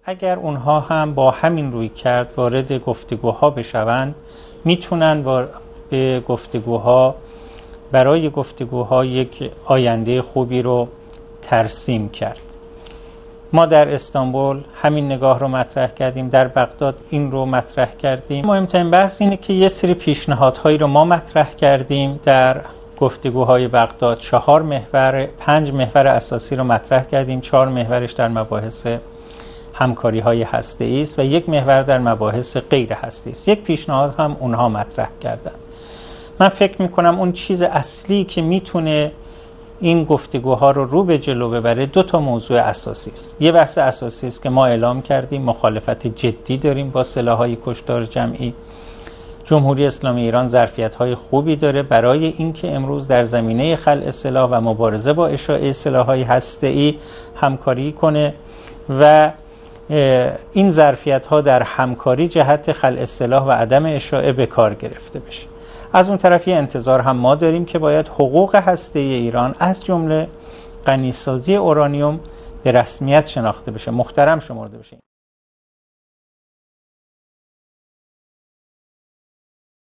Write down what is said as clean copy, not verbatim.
اگر اونها هم با همین رویکرد وارد گفتگوها بشوند، میتونن به گفتگوها برای گفتگوها یک آینده خوبی رو ترسیم کرد. ما در استانبول همین نگاه رو مطرح کردیم، در بغداد این رو مطرح کردیم. مهمترین بحث اینه که یه سری پیشنهادهایی رو ما مطرح کردیم در گفتگوهای بغداد. 5 محور اساسی رو مطرح کردیم. 4 محورش در مباحث همکاری‌های هسته‌ای است و 1 محور در مباحث غیر هسته‌ای است. یک پیشنهاد هم اونها مطرح کردن. من فکر میکنم اون چیز اصلی که میتونه این گفتگوها رو به جلو ببره 2 موضوع اساسی است. یه بحث اساسی است که ما اعلام کردیم، مخالفت جدی داریم با سلاح‌های کشتار جمعی. جمهوری اسلامی ایران ظرفیت‌های خوبی داره برای اینکه امروز در زمینه خلع سلاح و مبارزه با اشاعه سلاح‌های هسته‌ای همکاری کنه و این ظرفیت‌ها در همکاری جهت خلع سلاح و عدم اشاعه به کار گرفته بشه. از اون طرفی انتظار هم ما داریم که باید حقوق هسته‌ای ایران از جمله غنیسازی اورانیوم به رسمیت شناخته بشه، محترم شمرده بشه.